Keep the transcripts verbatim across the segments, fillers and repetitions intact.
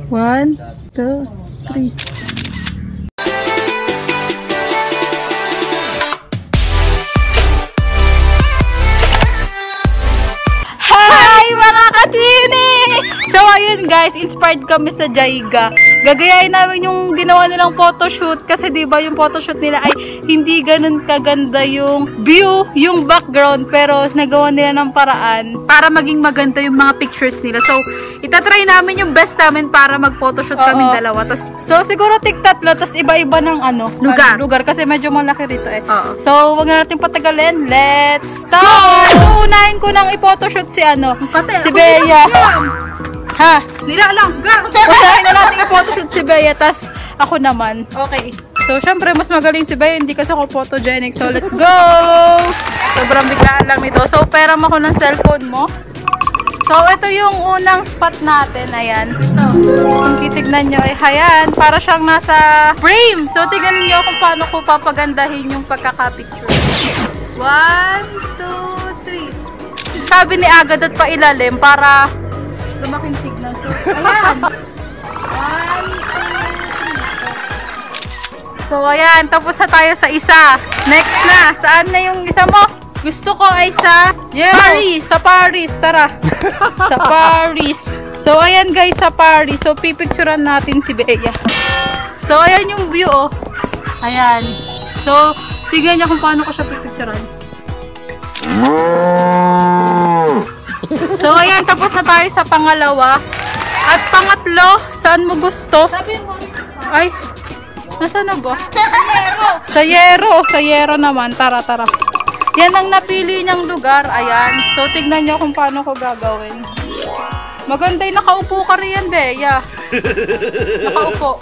One, two, three. Hi mga katini! So ayun guys, inspired kami sa Jaiga. Gagayahin namin yung ginawa nilang photoshoot kasi diba yung photoshoot nila ay hindi ganun kaganda yung view, yung background, pero nagawa nila ng paraan para maging maganda yung mga pictures nila. So itatry namin yung best namin para mag-photoshoot kami dalawa. Tas, so siguro tig-tatlo, tas iba-iba ng ano, lugar. lugar kasi medyo malaki rito eh. Uh-oh. So wag na natin patagalin. Let's start! So unahin ko nang i-photoshoot si ano, si Bea. Ha? Nila lang. Unahin na natin i-photoshoot si Bea, tas ako naman. Okay. So syempre mas magaling si Bea, hindi kasi ako photogenic. So let's go! Sobrang biglaan lang nito. So pera mo ko ng cellphone mo. So, ito yung unang spot natin. Ayan. Ito. Kung titignan nyo, ay ayan. Para siyang nasa frame. So, tignan nyo kung paano ko papagandahin yung pagkaka-picture. One, two, three. Sabi ni Agad at pailalim para lumaking tignan. So, ayan. One, two, three. So, ayan. Tapos na tayo sa isa. Next na. Saan na yung isa mo? Gusto ko ay sa yeah, Paris. Sa Paris. Tara. Sa Paris. So, ayan guys, sa Paris. So, pipicturean natin si Bea. So, ayan yung view, oh. Ayan. So, tignan niya kung paano ko siya pipicturean. So, ayan. Tapos na tayo sa pangalawa. At pangatlo, saan mo gusto? Ay, nasaan na ba? Sa Yero. Sa Yero naman. Tara, tara. Yan ang napili niyang lugar. Ayan. So, tignan niyo kung paano ko gagawin. Maganda yung nakaupo ka riyan, Bea. Nakaupo.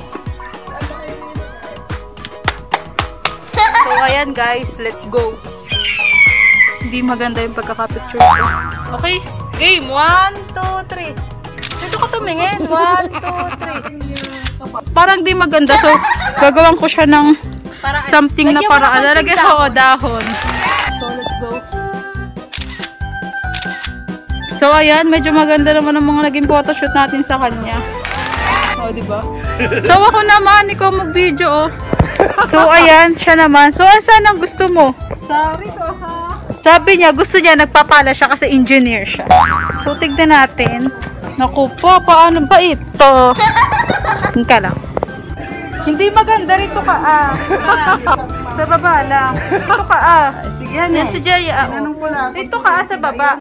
So, ayan guys. Let's go. Hindi maganda yung pagkakapicture ko. Okay. Game. One, two, three. Dito ka tumingin. One, two, three. Parang di maganda. So, gagawin ko siya ng something na paraan. Lalagay ko o dahon. So, let's go. So, ayan. Medyo maganda naman ang mga naging photoshoot natin sa kanya. O, diba? So, ako naman. Ikaw mag-video, oh. So, ayan. Siya naman. So, saan ang gusto mo? Sorry ko, ha? Sabi niya, gusto niya, nagpapala siya kasi engineer siya. So, tignan natin. Naku po, paano ba ito? Hinka lang. Hindi maganda rito ka, ah. Sa baba lang. Ito ka, ah. Sige, yan. Yan si Jaya, ah. Ito ka, ah, sa baba.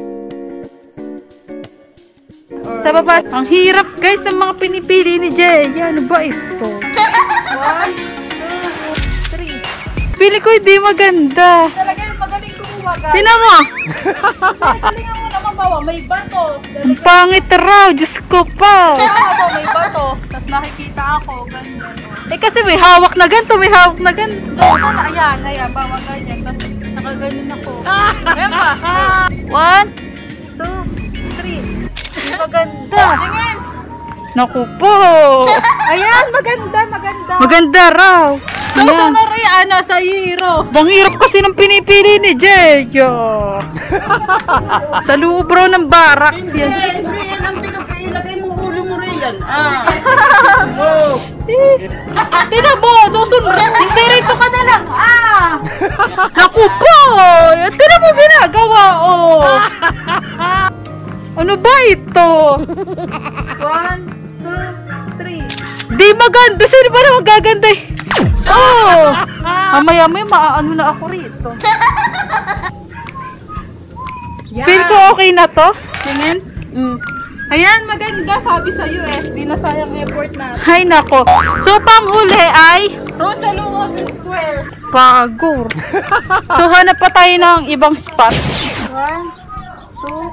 Sa baba. Ang hirap, guys, ng mga pinipili ni Jaya. Ano ba ito? One, two, three. Pili ko hindi maganda. Talaga yung magaling kumuha, guys. Tinan mo. Galingan mo naman, bawa. May bato. Ang pangit raw. Diyos ko pa. Ito, may bato. Tapos nakikita ako. Ganyan. Eh kasi may hawak na ganito, may hawak na ganito. Gano'n, ayan, ayan, bawa ganyan. Tapos nakaganon ako. Ayan pa. One, two, three. Maganda. Tingin. Naku po. Ayan, maganda, maganda. Maganda raw. So, sunod rin, ano, sa Yero. Bang hirap kasi ng pinipili ni Jaya. Sa loob raw ng barracks yan. Hindi, yan ang pinapilagay mo ulo mo rin yan. Ah. Tina mo, susunod. Hindi rito ka na lang. Ah! Naku po! Tina mo ginagawa, oh! Ano ba ito? One, two, three. Di maganda. Sino ba naman gaganda eh? Oh! Mamaya-maya maaano na ako rito. Yeah. Feel ko okay na to. Tingin? Mm. Ayan, maganda. Sabi sa U S, di na sayang effort natin. Hay nako. So, panghuli ay road sa loob ng square. Pagor. So, hanap pa tayo ng ibang spot. One, two.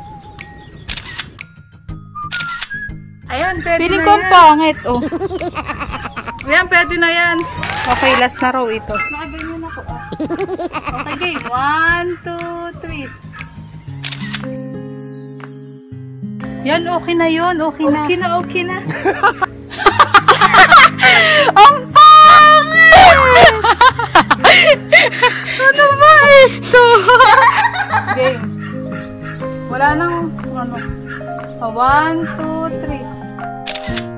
Ayan, pwede Piling na yan. Piling ko pangit, oh. Ayan, pwede na yan. Okay, last na raw ito. Nakaganyan ako, ah. Okay, game. One, two, three. Yan, okay na yun. Okay na. Okay na, okay na. Ang pangit! Ano ba ito? Game. Wala nang, ano. One, two, three.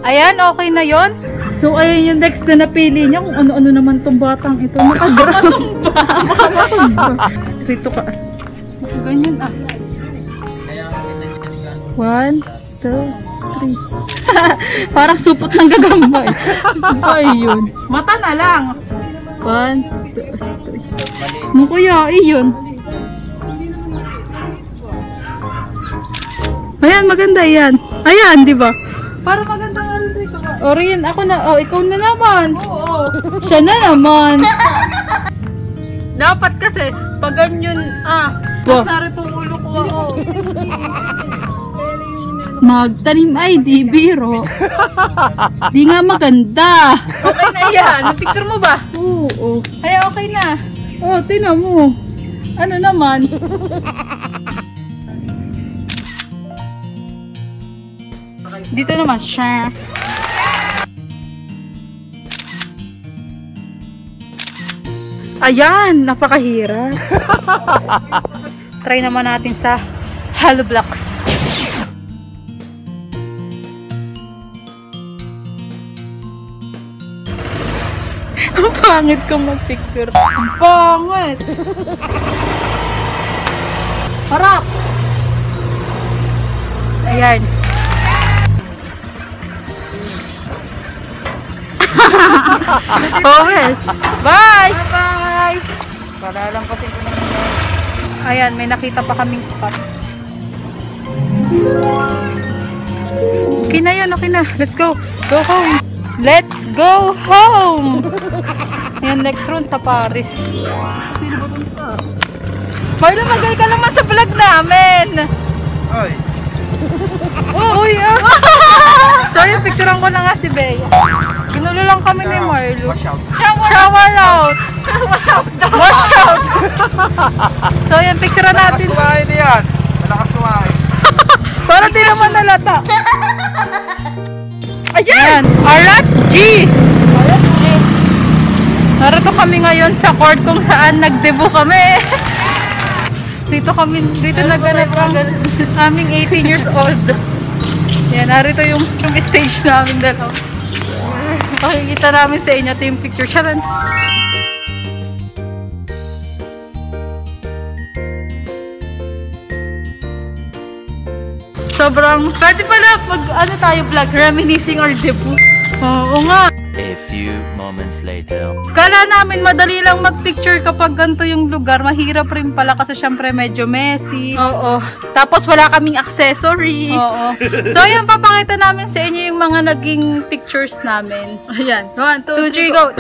Ayan, okay na yon. So, ayan yung next na napili niya. Kung ano-ano naman tong batang ito. Nakagrama. Rito ka. Ganyan ah. One, two, three. Parang supot ng gagamba eh. Ba yun? Mata na lang. One, two, three. Ano kuya? Iyon. Ayan, maganda yan. Ayan, di ba? Para maganda nga rin ito. O rin, ako na. Oh, ikaw na naman. Oo. Siya na naman. Dapat kasi, pag ganyan, ah. Tapos narito ulo ko ako. Magtanim ay di biro. Di nga maganda. Okay na yan. Napicture mo ba? Oo. Ay, okay na. Oh, tinan mo. Ano naman? Dito naman siya. Ayan, napakahirap. Try naman natin sa Hollow Blocks. Ang pangit kong mag-picture. Ang pangit. Harap. Ayan. Oh, yes. Bye! Bye! Kalalang kasi ko naman. Ayan, may nakita pa kaming spot. Okay na yun, okay na. Let's go. Go home. Let's go home! Ayan, next round sa Paris. Sino ba dun ka? Marla, magay ka naman sa vlog namin! Ay! Oh, uy, ah! So, yung picturean ko na nga si Bea. Ginulo lang kami ni Marlo. Wash out. Shower, Shower out! Wash out daw! Wash out! So, yung picturean natin. Malakas kumain niyan. Malakas kumain. Parang di naman nalata. Ayan! Arat G! Arat G! Narito kami ngayon sa court kung saan nag-debut kami. Dito kami, dito naganap ang aming eighteen years old. Yan, narito yung, yung stage namin dalaw. Pakikita namin sa inyo ito yung picture. Charan! Sobrang, pwede pala mag, ano tayo vlog, reminiscing our debut. Oo nga. A few moments later. Kala namin madali lang mag-picture kapag ganito yung lugar. Mahirap rin pala kasi syempre medyo messy. Oo. Tapos wala kaming accessories. Oo. So ayan, papakita namin sa inyo yung mga naging pictures namin. Ayan. One, two, two three, go!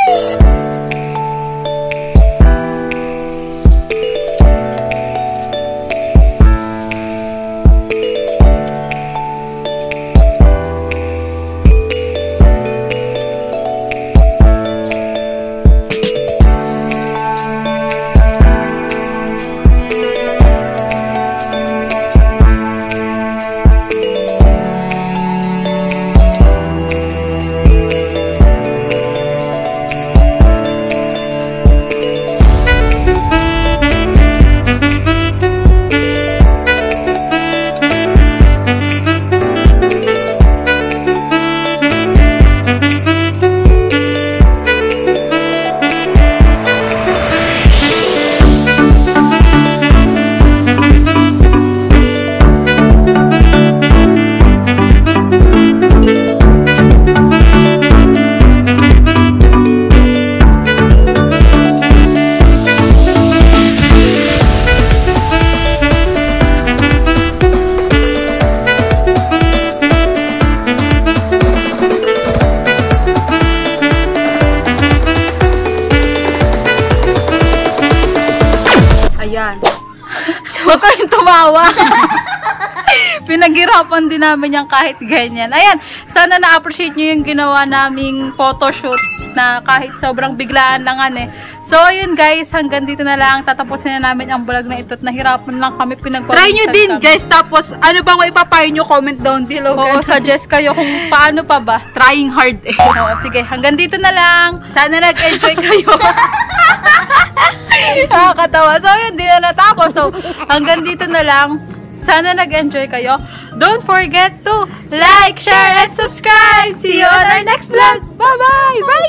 Ayan. So, huwag kayong tumawa. Pinaghirapan din namin yan kahit ganyan. Ayan, sana na-appreciate nyo yung ginawa naming photoshoot na kahit sobrang biglaan lang eh. So, ayun guys, hanggang dito na lang. Tatapusin na namin ang vlog na ito at nahirapan lang kami. Try nyo din kami. Guys, tapos ano bang ipapayo nyo? Comment down below. Oo, suggest kayo kung paano pa ba. Trying hard eh. Oo, sige, hanggang dito na lang. Sana nag-enjoy kayo. Nakakatawa. So, yun, di na natapos. So, hanggang dito na lang. Sana nag-enjoy kayo. Don't forget to like, share, and subscribe. See you on our next vlog. Bye-bye! Bye!